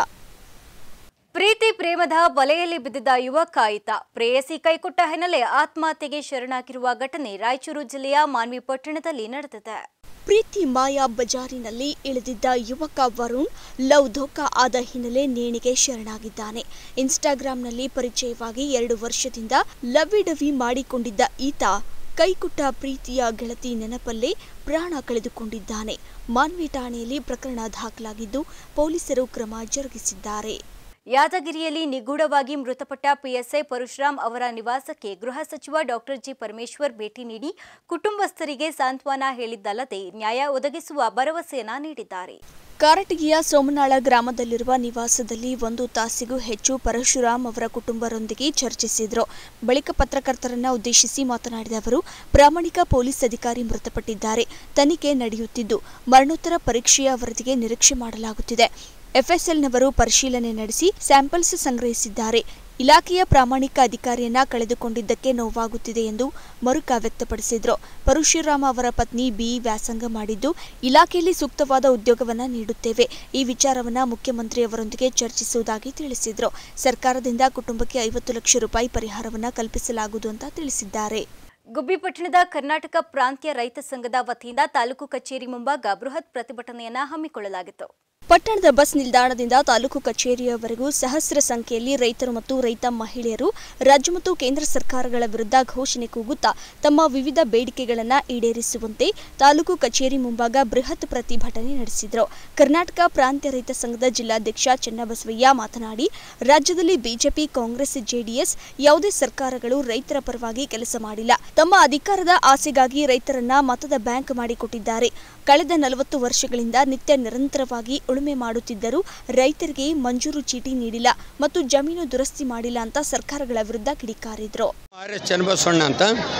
[SPEAKER 1] ಪ್ರೀತಿ ಪ್ರೇಮದ ಬಲೆಯಲ್ಲಿ ಬಿದ್ದಿದ್ದ ಯುವಕ ಈತ ಪ್ರೇಯಸಿ ಕೈಕೊಟ್ಟ ಹಿನ್ನೆಲೆ ಆತ್ಮಹತ್ಯೆಗೆ ಶರಣಾಗಿರುವ ಘಟನೆ ರಾಯಚೂರು ಜಿಲ್ಲೆಯ ಮಾನ್ವಿ ಪಟ್ಟಣದಲ್ಲಿ ನಡೆದಿದೆ.
[SPEAKER 2] ಪ್ರೀತಿ ಮಾಯಾ ಬಜಾರಿನಲ್ಲಿ ಇಳಿದಿದ್ದ ಯುವಕ ವರುಣ್ ಲವ್ ಧೋಕಾ ಆದ ಹಿನ್ನೆಲೆ ನೇಣಿಗೆ ಶರಣಾಗಿದ್ದಾನೆ. ಇನ್ಸ್ಟಾಗ್ರಾಂನಲ್ಲಿ ಪರಿಚಯವಾಗಿ ಎರಡು ವರ್ಷದಿಂದ ಲವ್ವಿಡವಿ ಮಾಡಿಕೊಂಡಿದ್ದ ಈತ ಕೈಕೊಟ್ಟ ಪ್ರೀತಿಯ ಗೆಳತಿ ನೆನಪಲ್ಲೇ ಪ್ರಾಣ ಕಳೆದುಕೊಂಡಿದ್ದಾನೆ. ಮಾನ್ವಿ ಠಾಣೆಯಲ್ಲಿ ಪ್ರಕರಣ ದಾಖಲಾಗಿದ್ದು ಪೊಲೀಸರು ಕ್ರಮ ಜರುಗಿಸಿದ್ದಾರೆ.
[SPEAKER 1] ಯಾದಗಿರಿಯಲ್ಲಿ ನಿಗೂಢವಾಗಿ ಮೃತಪಟ್ಟ ಪಿಎಸ್ಐ ಪರಶುರಾಮ್ ಅವರ ನಿವಾಸಕ್ಕೆ ಗೃಹ ಸಚಿವ ಡಾಕ್ಟರ್ ಜಿ ಪರಮೇಶ್ವರ್ ಭೇಟಿ ನೀಡಿ ಕುಟುಂಬಸ್ಥರಿಗೆ ಸಾಂತ್ವನ ಹೇಳಿದ್ದಲ್ಲದೆ ನ್ಯಾಯ ಒದಗಿಸುವ ಭರವಸೆಯನ್ನ ನೀಡಿದ್ದಾರೆ.
[SPEAKER 2] ಕಾರಟಗಿಯ ಸೋಮನಾಳ ಗ್ರಾಮದಲ್ಲಿರುವ ನಿವಾಸದಲ್ಲಿ ಒಂದು ತಾಸಿಗೂ ಹೆಚ್ಚು ಪರಶುರಾಮ್ ಅವರ ಕುಟುಂಬರೊಂದಿಗೆ ಚರ್ಚಿಸಿದರು. ಬಳಿಕ ಪತ್ರಕರ್ತರನ್ನ ಉದ್ದೇಶಿಸಿ ಮಾತನಾಡಿದ ಅವರು, ಪ್ರಾಮಾಣಿಕ ಪೊಲೀಸ್ ಅಧಿಕಾರಿ ಮೃತಪಟ್ಟಿದ್ದಾರೆ. ತನಿಖೆ ನಡೆಯುತ್ತಿದ್ದು ಮರಣೋತ್ತರ ಪರೀಕ್ಷೆಯ ವರದಿಗೆ ನಿರೀಕ್ಷೆ ಮಾಡಲಾಗುತ್ತಿದೆ. ಎಫ್ಎಸ್ಎಲ್ನವರು ಪರಿಶೀಲನೆ ನಡೆಸಿ ಸ್ಯಾಂಪಲ್ಸ್ ಸಂಗ್ರಹಿಸಿದ್ದಾರೆ. ಇಲಾಖೆಯ ಪ್ರಾಮಾಣಿಕ ಅಧಿಕಾರಿಯನ್ನ ಕಳೆದುಕೊಂಡಿದ್ದಕ್ಕೆ ನೋವಾಗುತ್ತಿದೆ ಎಂದು ಮರುಕ ವ್ಯಕ್ತಪಡಿಸಿದರು. ಪರಶುರಾಮ ಅವರ ಪತ್ನಿ ಬಿ ವ್ಯಾಸಂಗ ಮಾಡಿದ್ದು, ಇಲಾಖೆಯಲ್ಲಿ ಸೂಕ್ತವಾದ ಉದ್ಯೋಗವನ್ನ ನೀಡುತ್ತೇವೆ. ಈ ವಿಚಾರವನ್ನ ಮುಖ್ಯಮಂತ್ರಿಯವರೊಂದಿಗೆ ಚರ್ಚಿಸುವುದಾಗಿ ತಿಳಿಸಿದರು. ಸರ್ಕಾರದಿಂದ ಕುಟುಂಬಕ್ಕೆ ಐವತ್ತು ಲಕ್ಷ ರೂಪಾಯಿ ಪರಿಹಾರವನ್ನ ಕಲ್ಪಿಸಲಾಗುವುದು ಅಂತ ತಿಳಿಸಿದ್ದಾರೆ.
[SPEAKER 1] ಗುಬ್ಬಿ ಪಟ್ಟಣದ ಕರ್ನಾಟಕ ಪ್ರಾಂತ್ಯ ರೈತ ಸಂಘದ ವತಿಯಿಂದ ತಾಲೂಕು ಕಚೇರಿ ಮುಂಭಾಗ ಬೃಹತ್ ಪ್ರತಿಭಟನೆಯನ್ನ ಹಮ್ಮಿಕೊಳ್ಳಲಾಗಿತ್ತು.
[SPEAKER 2] ಪಟ್ಟಣದ ಬಸ್ ನಿಲ್ದಾಣದಿಂದ ತಾಲೂಕು ಕಚೇರಿಯವರೆಗೂ ಸಹಸ್ರ ಸಂಖ್ಯೆಯಲ್ಲಿ ರೈತರು ಮತ್ತು ರೈತ ಮಹಿಳೆಯರು ರಾಜ್ಯ ಮತ್ತು ಕೇಂದ್ರ ಸರ್ಕಾರಗಳ ವಿರುದ್ಧ ಘೋಷಣೆ ಕೂಗುತ್ತಾ ತಮ್ಮ ವಿವಿಧ ಬೇಡಿಕೆಗಳನ್ನು ಈಡೇರಿಸುವಂತೆ ತಾಲೂಕು ಕಚೇರಿ ಮುಂಭಾಗ ಬೃಹತ್ ಪ್ರತಿಭಟನೆ ನಡೆಸಿದರು. ಕರ್ನಾಟಕ ಪ್ರಾಂತ್ಯ ರೈತ ಸಂಘದ ಜಿಲ್ಲಾಧ್ಯಕ್ಷ ಚೆನ್ನಬಸವಯ್ಯ ಮಾತನಾಡಿ, ರಾಜ್ಯದಲ್ಲಿ ಬಿಜೆಪಿ, ಕಾಂಗ್ರೆಸ್, ಜೆಡಿಎಸ್ ಯಾವುದೇ ಸರ್ಕಾರಗಳು ರೈತರ ಪರವಾಗಿ ಕೆಲಸ ಮಾಡಿಲ್ಲ. ತಮ್ಮ ಅಧಿಕಾರದ ಆಸೆಗಾಗಿ ರೈತರನ್ನ ಮತದ ಬ್ಯಾಂಕ್ ಮಾಡಿಕೊಟ್ಟಿದ್ದಾರೆ. ಕಳೆದ ನಲವತ್ತು ವರ್ಷಗಳಿಂದ ನಿತ್ಯ ನಿರಂತರವಾಗಿ ಉಳುಮೆ ಮಾಡುತ್ತಿದ್ದರೂ ರೈತರಿಗೆ ಮಂಜೂರು ಚೀಟಿ ನೀಡಿಲ್ಲ ಮತ್ತು ಜಮೀನು ದುರಸ್ತಿ ಮಾಡಿಲ್ಲ ಅಂತ ಸರ್ಕಾರಗಳ ವಿರುದ್ಧ ಕಿಡಿಕಾರಿದ್ರು.
[SPEAKER 9] ಆರ್ ಎಸ್ ಚೆನ್ನಬಸವಣ್ಣ ಅಂತ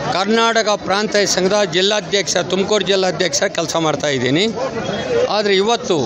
[SPEAKER 9] ಕರ್ನಾಟಕ ಪ್ರಾಂತ ಸಂಘದ ಜಿಲ್ಲಾಧ್ಯಕ್ಷ, ತುಮಕೂರು ಜಿಲ್ಲಾಧ್ಯಕ್ಷ ಕೆಲಸ ಮಾಡ್ತಾಯಿದ್ದೀನಿ. ಆದರೆ ಇವತ್ತು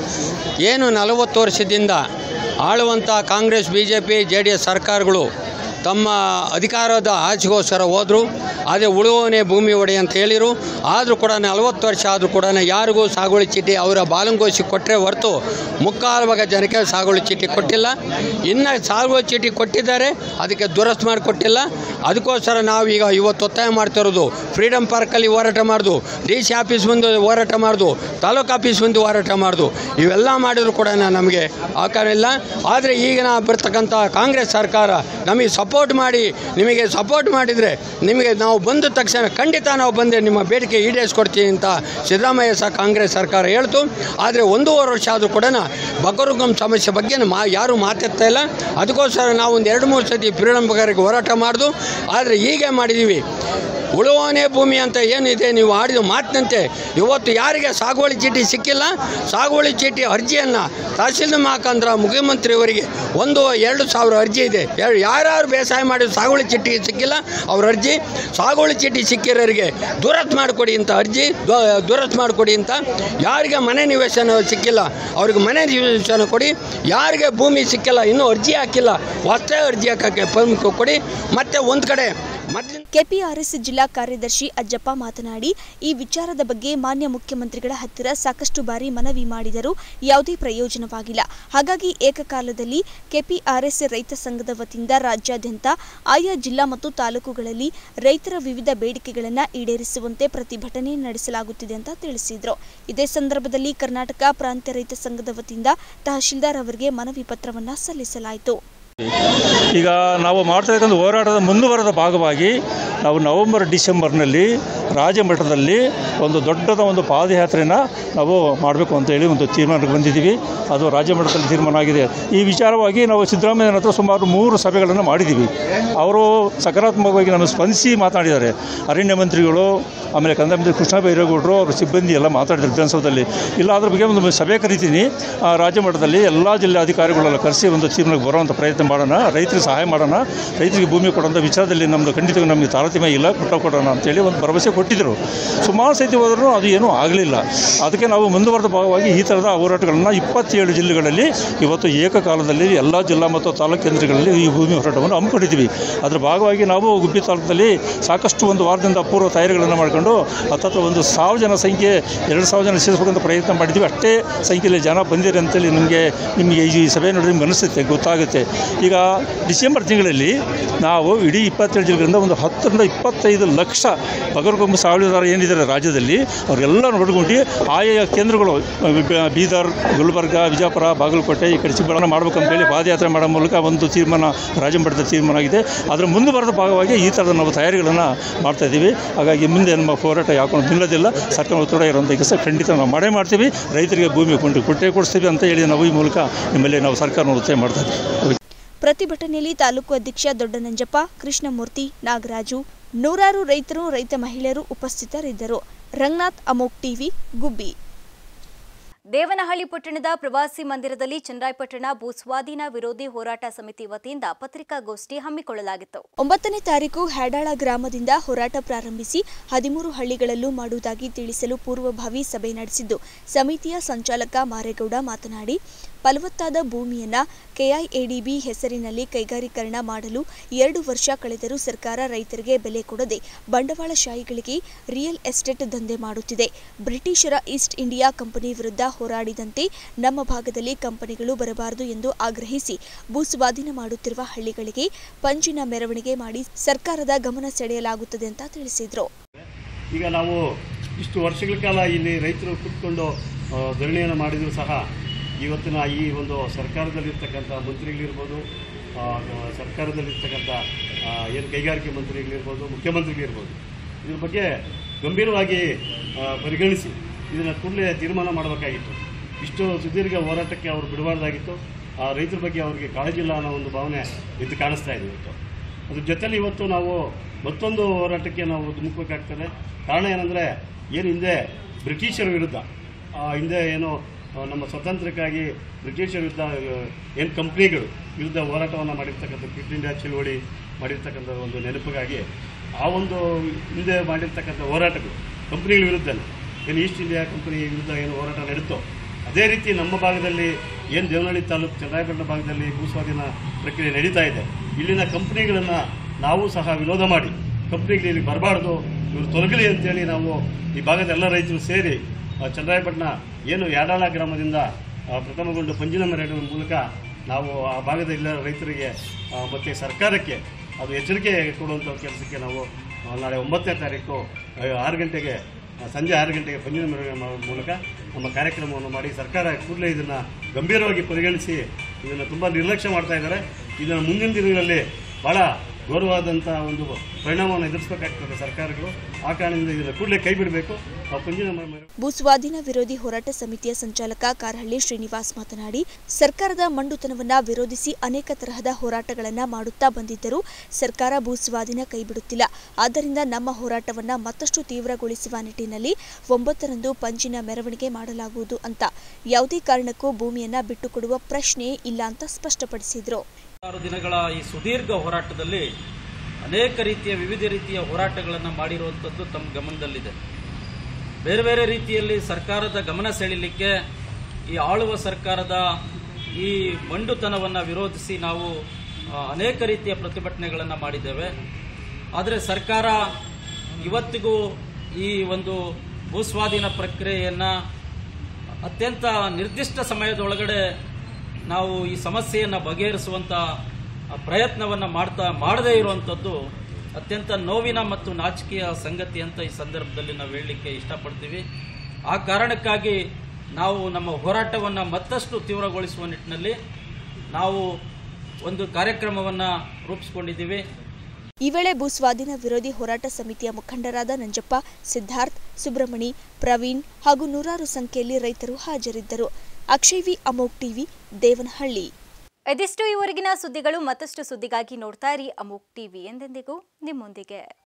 [SPEAKER 9] ಏನು ನಲವತ್ತು ವರ್ಷದಿಂದ ಆಳುವಂಥ Congress, B J P, J D S ಸರ್ಕಾರಗಳು ತಮ್ಮ ಅಧಿಕಾರದ ಆಚೆಗೋಸ್ಕರ ಹೋದರು. ಅದೇ ಉಳುವವನೇ ಭೂಮಿ ಒಡೆ ಅಂತ ಹೇಳಿರು. ಆದರೂ ಕೂಡ ನಲವತ್ತು ವರ್ಷ ಆದರೂ ಕೂಡ ಯಾರಿಗೂ ಸಾಗುವಳಿ ಚೀಟಿ ಅವರ ಬಾಲಂಗೋಸಿ ಕೊಟ್ಟರೆ ಹೊರತು ಮುಕ್ಕಾಲು ಭಾಗ ಜನಕ್ಕೆ ಸಾಗುವಳಿ ಚೀಟಿ ಕೊಟ್ಟಿಲ್ಲ. ಇನ್ನು ಸಾಗುವಳಿ ಚೀಟಿ ಕೊಟ್ಟಿದ್ದಾರೆ, ಅದಕ್ಕೆ ದುರಸ್ತಿ ಮಾಡಿ ಕೊಟ್ಟಿಲ್ಲ. ಅದಕ್ಕೋಸ್ಕರ ನಾವು ಈಗ ಇವತ್ತು ಒತ್ತಾಯ ಮಾಡ್ತಿರೋದು, ಫ್ರೀಡಮ್ ಪಾರ್ಕಲ್ಲಿ ಹೋರಾಟ ಮಾಡೋದು, ಡಿ ಸಿ ಆಫೀಸ್ ಮುಂದೆ ಹೋರಾಟ ಮಾಡೋದು, ತಾಲೂಕು ಆಫೀಸ್ ಮುಂದೆ ಹೋರಾಟ ಮಾಡೋದು, ಇವೆಲ್ಲ ಮಾಡಿದ್ರು ಕೂಡ ನಮಗೆ ಆಕಾರ ಇಲ್ಲ. ಆದರೆ ಈಗಿನ ಬರ್ತಕ್ಕಂಥ ಕಾಂಗ್ರೆಸ್ ಸರ್ಕಾರ ನಮಗೆ ಸಪೋರ್ಟ್ ಮಾಡಿ, ನಿಮಗೆ ಸಪೋರ್ಟ್ ಮಾಡಿದರೆ ನಿಮಗೆ ನಾವು ಬಂದ ತಕ್ಷಣ ಖಂಡಿತ ನಾವು ಬಂದರೆ ನಿಮ್ಮ ಬೇಡಿಕೆ ಈಡೇರಿಸ್ಕೊಡ್ತೀವಿ ಅಂತ ಸಿದ್ದರಾಮಯ್ಯ ಸಹ ಕಾಂಗ್ರೆಸ್ ಸರ್ಕಾರ ಹೇಳ್ತು. ಆದರೆ ಒಂದೂವರೆ ವರ್ಷ ಆದರೂ ಕೂಡ ಬಗರುಗಂ ಸಮಸ್ಯೆ ಬಗ್ಗೆ ಮಾ ಯಾರೂ ಮಾತಾಡ್ತಾ ಇಲ್ಲ. ಅದಕ್ಕೋಸ್ಕರ ನಾವು ಒಂದು ಎರಡು ಮೂರು ಸತಿ ಫ್ರೀಡಮ್ ಪಾರ್ಕ್ಗೆ ಹೋರಾಟ ಮಾಡಿದು. ಆದರೆ ಹೀಗೆ ಮಾಡಿದ್ದೀವಿ. ಉಳುವವನೇ ಭೂಮಿ ಅಂತ ಏನಿದೆ ನೀವು ಆಡಿದ ಮಾತಿನಂತೆ ಇವತ್ತು ಯಾರಿಗೆ ಸಾಗುವಳಿ ಚೀಟಿ ಸಿಕ್ಕಿಲ್ಲ, ಸಾಗುವಳಿ ಚೀಟಿ ಅರ್ಜಿಯನ್ನು ತಹಸೀಲ್ದಾರ್ ಮುಖಾಂತರ ಮುಖ್ಯಮಂತ್ರಿಯವರಿಗೆ ಒಂದು ಎರಡು ಸಾವಿರ ಅರ್ಜಿ ಇದೆ. ಯಾರ್ಯಾರು ಬೇಸಾಯ ಮಾಡಿ ಸಾಗುವಳಿ ಚೀಟಿ ಸಿಕ್ಕಿಲ್ಲ ಅವ್ರ ಅರ್ಜಿ, ಸಾಗುವಳಿ ಚೀಟಿ ಸಿಕ್ಕಿರೋರಿಗೆ ದುರಸ್ತಿ ಮಾಡಿಕೊಡಿ ಅಂತ ಅರ್ಜಿ, ದುರಸ್ತಿ ಮಾಡಿಕೊಡಿ ಅಂತ. ಯಾರಿಗೆ ಮನೆ ನಿವೇಶನ ಸಿಕ್ಕಿಲ್ಲ ಅವ್ರಿಗೆ ಮನೆ ನಿವೇಶನ ಕೊಡಿ. ಯಾರಿಗೆ ಭೂಮಿ ಸಿಕ್ಕಿಲ್ಲ, ಇನ್ನೂ ಅರ್ಜಿ ಹಾಕಿಲ್ಲ, ಹೊಸ ಅರ್ಜಿ ಹಾಕೋಕ್ಕೆ ಪರ್ಮಿಟ್ ಕೊಡಿ. ಮತ್ತು ಒಂದು ಕಡೆ
[SPEAKER 2] ಕೆಪಿಆರ್ಎಸ್ ಜಿಲ್ಲಾ ಕಾರ್ಯದರ್ಶಿ ಅಜ್ಜಪ್ಪ ಮಾತನಾಡಿ, ಈ ವಿಚಾರದ ಬಗ್ಗೆ ಮಾನ್ಯ ಮುಖ್ಯಮಂತ್ರಿಗಳ ಹತ್ತಿರ ಸಾಕಷ್ಟು ಬಾರಿ ಮನವಿ ಮಾಡಿದರೂ ಯಾವುದೇ ಪ್ರಯೋಜನವಾಗಿಲ್ಲ. ಹಾಗಾಗಿ ಏಕಕಾಲದಲ್ಲಿ ಕೆಪಿಆರ್ಎಸ್ ರೈತ ಸಂಘದ ವತಿಯಿಂದ ರಾಜ್ಯಾದ್ಯಂತ ಆಯಾ ಜಿಲ್ಲಾ ಮತ್ತು ತಾಲೂಕುಗಳಲ್ಲಿ ರೈತರ ವಿವಿಧ ಬೇಡಿಕೆಗಳನ್ನು ಈಡೇರಿಸುವಂತೆ ಪ್ರತಿಭಟನೆ ನಡೆಸಲಾಗುತ್ತಿದೆ ಅಂತ ತಿಳಿಸಿದರು. ಇದೇ ಸಂದರ್ಭದಲ್ಲಿ ಕರ್ನಾಟಕ ಪ್ರಾಂತ್ಯ ರೈತ ಸಂಘದ ವತಿಯಿಂದ ತಹಶೀಲ್ದಾರ್ ಅವರಿಗೆ ಮನವಿ ಪತ್ರವನ್ನು ಸಲ್ಲಿಸಲಾಯಿತು.
[SPEAKER 10] ಈಗ ನಾವು ಮಾಡ್ತಾಯಿರ್ತಕ್ಕಂಥ ಹೋರಾಟದ ಮುಂದುವರೆದ ಭಾಗವಾಗಿ ನಾವು ನವೆಂಬರ್ ಡಿಸೆಂಬರ್ನಲ್ಲಿ ರಾಜ್ಯ ಮಟ್ಟದಲ್ಲಿ ಒಂದು ದೊಡ್ಡದ ಒಂದು ಪಾದಯಾತ್ರೆನ ನಾವು ಮಾಡಬೇಕು ಅಂತೇಳಿ ಒಂದು ತೀರ್ಮಾನಕ್ಕೆ ಬಂದಿದ್ದೀವಿ. ಅದು ರಾಜ್ಯ ಮಟ್ಟದಲ್ಲಿ ತೀರ್ಮಾನ ಆಗಿದೆ. ಈ ವಿಚಾರವಾಗಿ ನಾವು ಸಿದ್ದರಾಮಯ್ಯನ ಹತ್ರ ಸುಮಾರು ಮೂರು ಸಭೆಗಳನ್ನು ಮಾಡಿದ್ದೀವಿ. ಅವರು ಸಕಾರಾತ್ಮಕವಾಗಿ ನಾನು ಸ್ಪಂದಿಸಿ ಮಾತನಾಡಿದ್ದಾರೆ. ಅರಣ್ಯ ಮಂತ್ರಿಗಳು, ಆಮೇಲೆ ಕಂದಾಯ ಮಂತ್ರಿ ಕೃಷ್ಣ ಬೈರೇಗೌಡರು, ಅವರ ಸಿಬ್ಬಂದಿ ಎಲ್ಲ ಮಾತಾಡಿದ್ರು ವಿಧಾನಸೌಧದಲ್ಲಿ. ಇಲ್ಲ ಅದ್ರ ಬಗ್ಗೆ ಒಂದು ಸಭೆ ಕರಿತೀನಿ, ರಾಜ್ಯ ಮಟ್ಟದಲ್ಲಿ ಎಲ್ಲ ಜಿಲ್ಲಾಧಿಕಾರಿಗಳೆಲ್ಲ ಕರೆಸಿ ಒಂದು ತೀರ್ಮಾನಕ್ಕೆ ಬರುವಂಥ ಪ್ರಯತ್ನ ಮಾಡೋಣ, ರೈತರಿಗೆ ಸಹಾಯ ಮಾಡೋಣ, ರೈತರಿಗೆ ಭೂಮಿ ಕೊಡುವಂಥ ವಿಚಾರದಲ್ಲಿ ನಮ್ಮದು ಖಂಡಿತ ನಮಗೆ ತಾರತಮ್ಯ ಇಲ್ಲ, ಕೊಟ್ಟ ಕೊಡೋಣ ಅಂತೇಳಿ ಒಂದು ಭರವಸೆ ಕೊಟ್ಟಿದ್ದರು. ಸುಮಾರು ಸೈತಿ ಹೋದರೂ ಅದು ಏನೂ ಆಗಲಿಲ್ಲ. ಅದಕ್ಕೆ ನಾವು ಮುಂದುವರೆದ ಭಾಗವಾಗಿ ಈ ಥರದ ಹೋರಾಟಗಳನ್ನು ಇಪ್ಪತ್ತೇಳು ಜಿಲ್ಲೆಗಳಲ್ಲಿ ಇವತ್ತು ಏಕಕಾಲದಲ್ಲಿ ಎಲ್ಲ ಜಿಲ್ಲಾ ಮತ್ತು ತಾಲೂಕು ಕೇಂದ್ರಗಳಲ್ಲಿ ಈ ಭೂಮಿ ಹೋರಾಟವನ್ನು ಹಮ್ಮಿಕೊಂಡಿದ್ದೀವಿ. ಅದರ ಭಾಗವಾಗಿ ನಾವು ಗುಬ್ಬಿ ತಾಲೂಕಿನಲ್ಲಿ ಸಾಕಷ್ಟು ಒಂದು ವಾರದಿಂದ ಪೂರ್ವ ತಯಾರಿಗಳನ್ನು ಮಾಡಿಕೊಂಡು ಹತ್ತತ್ರ ಒಂದು ಸಾವಿರ ಜನ ಸಂಖ್ಯೆ ಎರಡು ಸಾವಿರ ಜನ ಸೇರಿಸಬೇಕಂತ ಪ್ರಯತ್ನ ಮಾಡಿದ್ದೀವಿ. ಅಷ್ಟೇ ಸಂಖ್ಯೆಯಲ್ಲಿ ಜನ ಬಂದಿರಿ ಅಂತೇಳಿ ನಿಮಗೆ ನಿಮಗೆ ಈ ಸಭೆ ನೋಡಿ ನಿಮ್ಗೆ ಅನಿಸುತ್ತೆ, ಗೊತ್ತಾಗುತ್ತೆ. ಈಗ ಡಿಸೆಂಬರ್ ತಿಂಗಳಲ್ಲಿ ನಾವು ಇಡೀ ಇಪ್ಪತ್ತೇಳು ಜಿಲ್ಲೆಗಳಿಂದ ಒಂದು ಹತ್ತರಿಂದ ಇಪ್ಪತ್ತೈದು ಲಕ್ಷ ಬಗರ್ಕೊಂಬ ಸಾವಿರದಾರ ಏನಿದ್ದಾರೆ ರಾಜ್ಯದಲ್ಲಿ ಅವರೆಲ್ಲ ನೋಡ್ಕೊಂಡು ಆಯಾ ಕೇಂದ್ರಗಳು ಬೀದರ್, ಗುಲ್ಬರ್ಗ, ವಿಜಯಪುರ, ಬಾಗಲಕೋಟೆ ಈ ಕಡೆ ಚಿಕ್ಕಬಳ್ಳಾಪುರ ಮಾಡಬೇಕಂತೇಳಿ ಪಾದಯಾತ್ರೆ ಮಾಡೋ ಮೂಲಕ ಒಂದು ತೀರ್ಮಾನ ರಾಜ್ಯ ಮಟ್ಟದ ತೀರ್ಮಾನ ಆಗಿದೆ. ಅದರ ಮುಂದುವರೆದ ಭಾಗವಾಗಿ ಈ ಥರದ ನಾವು ತಯಾರಿಗಳನ್ನು ಮಾಡ್ತಾಯಿದ್ದೀವಿ. ಹಾಗಾಗಿ ಮುಂದೆ ನಮ್ಮ ಹೋರಾಟ ಯಾಕೊಂಡು ನಿಲ್ಲೋದಿಲ್ಲ. ಸರ್ಕಾರ ಒತ್ತಡ ಇರುವಂಥ ಕೆಲಸ ಖಂಡಿತ ನಾವು ಮಾಡೇ ಮಾಡ್ತೀವಿ. ರೈತರಿಗೆ ಭೂಮಿ ಕೊಂಡು ಕೊಟ್ಟೇ ಕೊಡಿಸ್ತೀವಿ ಅಂತ ಹೇಳಿ ನಾವು ಈ ಮೂಲಕ ನಿಮ್ಮಲ್ಲಿ ನಾವು ಸರ್ಕಾರನ ಒತ್ತಾಯ ಮಾಡ್ತಾ ಇದ್ದೀವಿ.
[SPEAKER 2] ಪ್ರತಿಭಟನೆಯಲ್ಲಿ ತಾಲೂಕು ಅಧ್ಯಕ್ಷ ದೊಡ್ಡನಂಜಪ್ಪ, ಕೃಷ್ಣಮೂರ್ತಿ, ನಾಗರಾಜು, ನೂರಾರು ರೈತರು, ರೈತ ಮಹಿಳೆಯರು ಉಪಸ್ಥಿತರಿದ್ದರು. ರಂಗನಾಥ್, ಅಮೋಕ್ ಟಿವಿ, ಗುಬ್ಬಿ.
[SPEAKER 1] ದೇವನಹಳ್ಳಿ ಪಟ್ಟಣದ ಪ್ರವಾಸಿ ಮಂದಿರದಲ್ಲಿ ಚನ್ನರಾಯಪಟ್ಟಣ ಭೂಸ್ವಾಧೀನ ವಿರೋಧಿ ಹೋರಾಟ ಸಮಿತಿ ವತಿಯಿಂದ ಪತ್ರಿಕಾಗೋಷ್ಠಿ ಹಮ್ಮಿಕೊಳ್ಳಲಾಗಿತ್ತು.
[SPEAKER 2] ಒಂಬತ್ತನೇ ತಾರೀಕು ಹ್ಯಾಡಾಳ ಗ್ರಾಮದಿಂದ ಹೋರಾಟ ಪ್ರಾರಂಭಿಸಿ ಹದಿಮೂರು ಹಳ್ಳಿಗಳಲ್ಲೂ ಮಾಡುವುದಾಗಿ ತಿಳಿಸಲು ಪೂರ್ವಭಾವಿ ಸಭೆ ನಡೆಸಿದ್ದು, ಸಮಿತಿಯ ಸಂಚಾಲಕ ಮಾರೇಗೌಡ ಮಾತನಾಡಿ, ಫಲವತ್ತಾದ ಭೂಮಿಯನ್ನ ಕೆಐಎಡಿಬಿ ಹೆಸರಿನಲ್ಲಿ ಕೈಗಾರೀಕರಣ ಮಾಡಲು ಎರಡು ವರ್ಷ ಕಳೆದರೂ ಸರ್ಕಾರ ರೈತರಿಗೆ ಬೆಲೆ ಕೊಡದೆ ಬಂಡವಾಳಶಾಹಿಗಳಿಗೆ ರಿಯಲ್ ಎಸ್ಟೇಟ್ ದಂಧೆ ಮಾಡುತ್ತಿದೆ. ಬ್ರಿಟಿಷರ ಈಸ್ಟ್ ಇಂಡಿಯಾ ಕಂಪನಿ ವಿರುದ್ಧ ಹೋರಾಡಿದಂತೆ ನಮ್ಮ ಭಾಗದಲ್ಲಿ ಕಂಪನಿಗಳು ಬರಬಾರದು ಎಂದು ಆಗ್ರಹಿಸಿ ಭೂಸ್ವಾಧೀನ ಮಾಡುತ್ತಿರುವ ಹಳ್ಳಿಗಳಿಗೆ ಪಂಜಿನ ಮೆರವಣಿಗೆ ಮಾಡಿ ಸರ್ಕಾರದ ಗಮನ ಸೆಳೆಯಲಾಗುತ್ತದೆ ಅಂತ ತಿಳಿಸಿದರು.
[SPEAKER 11] ಈಗ ನಾವು ಇಷ್ಟು ವರ್ಷಗಳ ಕಾಲ ಇಲ್ಲಿ ರೈತರು ಕೂತ್ಕೊಂಡು ಧರಣಿಯನ್ನು ಮಾಡಿದರೂ ಸಹ ಇವತ್ತಿನ ಈ ಒಂದು ಸರ್ಕಾರದಲ್ಲಿರ್ತಕ್ಕಂಥ ಮಂತ್ರಿಗಳಿರ್ಬೋದು, ಸರ್ಕಾರದಲ್ಲಿರ್ತಕ್ಕಂಥ ಏನು ಕೈಗಾರಿಕೆ ಮಂತ್ರಿಗಳಿರ್ಬೋದು, ಮುಖ್ಯಮಂತ್ರಿಗಳಿರ್ಬೋದು, ಇದ್ರ ಬಗ್ಗೆ ಗಂಭೀರವಾಗಿ ಪರಿಗಣಿಸಿ ಇದನ್ನು ಕೂಡಲೇ ತೀರ್ಮಾನ ಮಾಡಬೇಕಾಗಿತ್ತು. ಇಷ್ಟು ಸುದೀರ್ಘ ಹೋರಾಟಕ್ಕೆ ಅವರು ಬಿಡಬಾರ್ದಾಗಿತ್ತು. ಆ ರೈತರ ಬಗ್ಗೆ ಅವರಿಗೆ ಕಾಳಜಿ ಇಲ್ಲ ಅನ್ನೋ ಒಂದು ಭಾವನೆ ಇದು ಕಾಣಿಸ್ತಾ ಇದೆ ಇವತ್ತು. ಅದ್ರ ಜೊತೆಲಿ ಇವತ್ತು ನಾವು ಮತ್ತೊಂದು ಹೋರಾಟಕ್ಕೆ ನಾವು ಧುಮುಕಬೇಕಾಗ್ತದೆ. ಕಾರಣ ಏನಂದರೆ, ಏನು ಹಿಂದೆ ಬ್ರಿಟಿಷರ ವಿರುದ್ಧ ಹಿಂದೆ ಏನು ನಮ್ಮ ಸ್ವತಂತ್ರಕ್ಕಾಗಿ ಬ್ರಿಟಿಷರ ವಿರುದ್ಧ ಏನು ಕಂಪ್ನಿಗಳು ವಿರುದ್ಧ ಹೋರಾಟವನ್ನು ಮಾಡಿರ್ತಕ್ಕಂಥ ಕ್ವಿಟ್ ಇಂಡಿಯಾ ಚಳುವಳಿ ಮಾಡಿರ್ತಕ್ಕಂಥ ಒಂದು ನೆನಪಿಗಾಗಿ ಆ ಒಂದು ಹಿಂದೆ ಮಾಡಿರ್ತಕ್ಕಂಥ ಹೋರಾಟಗಳು ಕಂಪ್ನಿಗಳ ವಿರುದ್ಧ ಏನು ಈಸ್ಟ್ ಇಂಡಿಯಾ ಕಂಪನಿ ವಿರುದ್ಧ ಏನು ಹೋರಾಟ ನಡೀತೋ ಅದೇ ರೀತಿ ನಮ್ಮ ಭಾಗದಲ್ಲಿ ಏನು ದೇವನಹಳ್ಳಿ ತಾಲೂಕು ಚನ್ನರಾಯಪಟ್ಟಣ ಭಾಗದಲ್ಲಿ ಭೂಸ್ವಾಧೀನ ಪ್ರಕ್ರಿಯೆ ನಡೀತಾ ಇದೆ. ಇಲ್ಲಿನ ಕಂಪ್ನಿಗಳನ್ನು ನಾವು ಸಹ ವಿರೋಧ ಮಾಡಿ ಕಂಪ್ನಿಗಳು ಇಲ್ಲಿ ಬರಬಾರ್ದು, ಇವರು ತೊಲಗಲಿ ಅಂತೇಳಿ ನಾವು ಈ ಭಾಗದ ಎಲ್ಲ ರೈತರು ಸೇರಿ ಚನ್ನರಾಯಪಟ್ಟಣ ಏನು ಯಾಡಾಳ ಗ್ರಾಮದಿಂದ ಪ್ರಥಮಗೊಂಡು ಪಂಜಿನ ಮೆರವಣಿಗೆ ಮೂಲಕ ನಾವು ಆ ಭಾಗದ ಎಲ್ಲ ರೈತರಿಗೆ ಮತ್ತು ಸರ್ಕಾರಕ್ಕೆ ಅದು ಎಚ್ಚರಿಕೆ ಕೊಡುವಂಥ ಕೆಲಸಕ್ಕೆ ನಾವು ನಾಳೆ ಒಂಬತ್ತನೇ ತಾರೀಕು ಆರು ಗಂಟೆಗೆ ಸಂಜೆ ಆರು ಗಂಟೆಗೆ ಪಂಜಿನ ಮೆರವಣಿಗೆ ಮಾಡುವ ಮೂಲಕ ನಮ್ಮ ಕಾರ್ಯಕ್ರಮವನ್ನು ಮಾಡಿ ಸರ್ಕಾರ ಕೂಡಲೇ ಇದನ್ನು ಗಂಭೀರವಾಗಿ ಪರಿಗಣಿಸಿ ಇದನ್ನು ತುಂಬ ನಿರ್ಲಕ್ಷ್ಯ ಮಾಡ್ತಾ ಇದ್ದಾರೆ. ಇದನ್ನು ಮುಂದಿನ ದಿನಗಳಲ್ಲಿ ಭಾಳ ಘೋರವಾದಂಥ ಒಂದು ಪರಿಣಾಮವನ್ನು ಎದುರಿಸಬೇಕಾಗ್ತದೆ ಸರ್ಕಾರಗಳು. ಆ ಕಾರಣದಿಂದ ಇದನ್ನು ಕೂಡಲೇ ಕೈ ಬಿಡಬೇಕು.
[SPEAKER 2] ಭೂಸ್ವಾಧೀನ ವಿರೋಧಿ ಹೋರಾಟ ಸಮಿತಿಯ ಸಂಚಾಲಕ ಕಾರಹಳ್ಳಿ ಶ್ರೀನಿವಾಸ್ ಮಾತನಾಡಿ, ಸರ್ಕಾರದ ಮಂಡುತನವನ್ನ ವಿರೋಧಿಸಿ ಅನೇಕ ತರಹದ ಹೋರಾಟಗಳನ್ನ ಮಾಡುತ್ತಾ ಬಂದಿದ್ದರೂ ಸರ್ಕಾರ ಭೂಸ್ವಾಧೀನ ಕೈಬಿಡುತ್ತಿಲ್ಲ. ಆದ್ದರಿಂದ ನಮ್ಮ ಹೋರಾಟವನ್ನ ಮತ್ತಷ್ಟು ತೀವ್ರಗೊಳಿಸುವ ನಿಟ್ಟಿನಲ್ಲಿ ಒಂಬತ್ತರಂದು ಪಂಜಿನ ಮೆರವಣಿಗೆ ಮಾಡಲಾಗುವುದು ಅಂತ. ಯಾವುದೇ ಕಾರಣಕ್ಕೂ ಭೂಮಿಯನ್ನ ಬಿಟ್ಟುಕೊಡುವ ಪ್ರಶ್ನೆಯೇ ಇಲ್ಲ ಅಂತ ಸ್ಪಷ್ಟಪಡಿಸಿದರು.
[SPEAKER 12] ಆರು ದಿನಗಳ ಈ ಸುದೀರ್ಘ ಹೋರಾಟದಲ್ಲಿ ಅನೇಕ ರೀತಿಯ ವಿವಿಧ ರೀತಿಯ ಹೋರಾಟಗಳನ್ನು ಮಾಡಿರುವಂಥದ್ದು ತಮ್ಮ ಗಮನದಲ್ಲಿದೆ. ಬೇರೆ ಬೇರೆ ರೀತಿಯಲ್ಲಿ ಸರ್ಕಾರದ ಗಮನ ಸೆಳೆಯಲಿಕ್ಕೆ ಈ ಆಳುವ ಸರ್ಕಾರದ ಈ ಮಂಡುತನವನ್ನು ವಿರೋಧಿಸಿ ನಾವು ಅನೇಕ ರೀತಿಯ ಪ್ರತಿಭಟನೆಗಳನ್ನು ಮಾಡಿದ್ದೇವೆ. ಆದರೆ ಸರ್ಕಾರ ಇವತ್ತಿಗೂ ಈ ಒಂದು ಭೂಸ್ವಾಧೀನ ಪ್ರಕ್ರಿಯೆಯನ್ನು ಅತ್ಯಂತ ನಿರ್ದಿಷ್ಟ ಸಮಯದೊಳಗಡೆ ನಾವು ಈ ಸಮಸ್ಯೆಯನ್ನು ಬಗೆಹರಿಸುವಂಥ ಪ್ರಯತ್ನವನ್ನು ಮಾಡ್ತಾ ಮಾಡದೇ ಇರುವಂಥದ್ದು ಅತ್ಯಂತ ನೋವಿನ ಮತ್ತು ನಾಚಿಕೆಯ ಸಂಗತಿ ಅಂತ ಈ ಸಂದರ್ಭದಲ್ಲಿ ನಾವು ಹೇಳಲಿಕ್ಕೆ ಇಷ್ಟಪಡ್ತೀವಿ. ಆ ಕಾರಣಕ್ಕಾಗಿ ನಾವು ನಮ್ಮ ಹೋರಾಟವನ್ನು ಮತ್ತಷ್ಟು ತೀವ್ರಗೊಳಿಸುವ ನಿಟ್ಟಿನಲ್ಲಿ ನಾವು ಒಂದು ಕಾರ್ಯಕ್ರಮವನ್ನು ರೂಪಿಸಿಕೊಂಡಿದ್ದೀವಿ.
[SPEAKER 2] ಈ ವೇಳೆ ಭೂಸ್ವಾಧೀನ ವಿರೋಧಿ ಹೋರಾಟ ಸಮಿತಿಯ ಮುಖಂಡರಾದ ನಂಜಪ್ಪ, ಸಿದ್ಧಾರ್ಥ್, ಸುಬ್ರಹ್ಮಣಿ, ಪ್ರವೀಣ್ ಹಾಗೂ ನೂರಾರು ಸಂಖ್ಯೆಯಲ್ಲಿ ರೈತರು ಹಾಜರಿದ್ದರು. Akshay V, Amogh TV, Devanahalli.
[SPEAKER 1] ಇದಿಷ್ಟು ಈವರೆಗಿನ ಸುದ್ದಿಗಳು. ಮತ್ತಷ್ಟು ಸುದ್ದಿಗಾಗಿ ನೋಡ್ತಾ ಇರಿ ಅಮೋಕ್ ಟಿವಿ. ಎಂದೆಂದಿಗೂ ನಿಮ್ಮೊಂದಿಗೆ.